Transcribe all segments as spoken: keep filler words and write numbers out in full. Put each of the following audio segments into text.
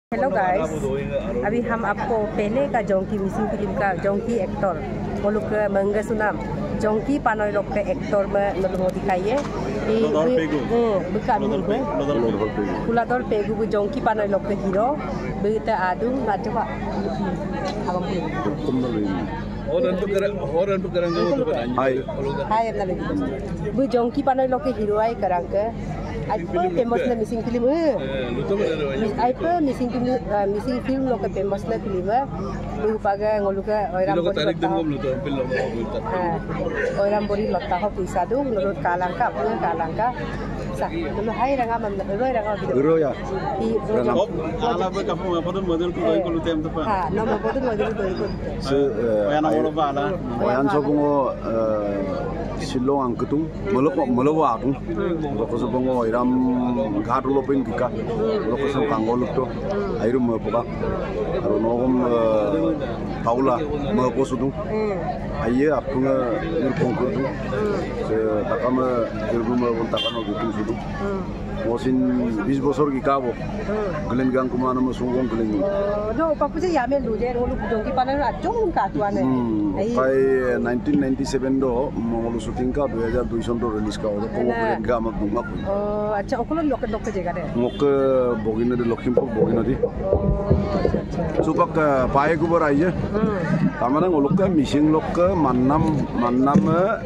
Hello guys, अभी हम आपको पहले का जोंकी मिसिंग फिल्म का जोंकी एक्टर वो लोग मंगे सुनाम जोंकी पानोय लोग के एक्टर में नलुमो दिखाइए बुकान मुंगे कुलादर पेगु बु जोंकी पानोय लोग के हीरो बेटा आदू नाचवा Orang perkara orang perkara jauh tu kan. Hai. Hai nalui. Bu Jonki Panoi लोग के हीरो आई करang ke Apa famous na missing film eh? Apa missing film missing film lo ke famous na film eh? Lu paga ngolu ke orang bori. Tarik dengom lu tu film lo. Orang bori lotta ho puisa du ngolu kalangka punya kalangka. Sah, lu hai ranga mam lu ranga video. Guru ya. Ranga. Ala apa kamu apa tu model tu kau lu tem tu pa. Ha, nama model model tu ikut. So, yang orang bala. Yang so bungo Silong ang ketung, meloko meloko atung, meloko so bungo iram ghat lopin kika, meloko so kangol to, airum mepoka, aro nogom Paula mepo sudung, ayye apunga nirpong kudu, se takama kirguma pun takama kudu sudung. Mosin बीस बसर की काबो गलेन गांग कुमाना मसुंगों गलेन no papu je yame lu je ro Jonki Panoi ajong ka tuan ai pai nineteen ninety-seven do mongolu shooting ka two thousand two सन do release ka odo ko gलेन ga mak bunga ko oh acha okolo lok lok ke jega de mok bogina de lokhimpur bogina di supak pae gubar aiye tamana ngolok ka missing lok ka mannam mannam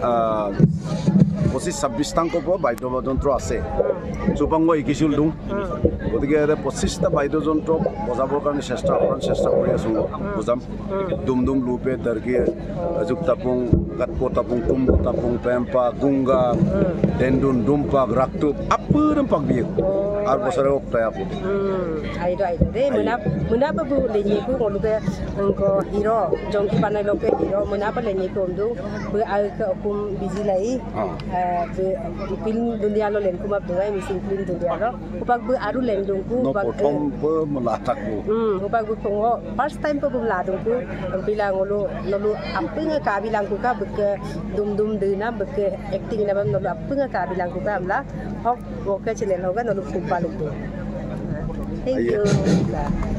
পঁচিশ ছাব্বিশ trunk বাদ্যযন্ত্ৰ আছে চুপাংগ শিকিছিল দিওঁ গতিকে পঁচিছটা বাদ্যযন্ত্ৰ বজাবৰ কাৰণে চেষ্টা কৰাৰ চেষ্টা কৰি আছোঁ বুজাম দুম দুম লুপে দৰ্গী জুক তাপুং গাটপো তাপুং টুম্বো তাপুং পেম্পা গুংগা ডেণ্ডুন ডুমপাক ৰাগটুপ আপুৰম পাক বিয়ে আৰু বছৰে অক্টাই আপু আইdo আইdo দে মনা মনা বাবু লেনি কো ngoluke engko hero Jonki Panoi लोग के hero mona pa লেনি ko mdu bu ai ka okum busy lai film dunia lo len kuma bungai missing film dunia lo upak bu aru len dungku upak prothom pe melatak bu hmm upak bu pongo first time pe bu ladungku bilang ngolu nolu apinga ka bilang ku ka bek dum dum deuna bek acting na bam nolu apinga ka bilang ku ka amla hok woke channel hoga nolu kubba lu thank you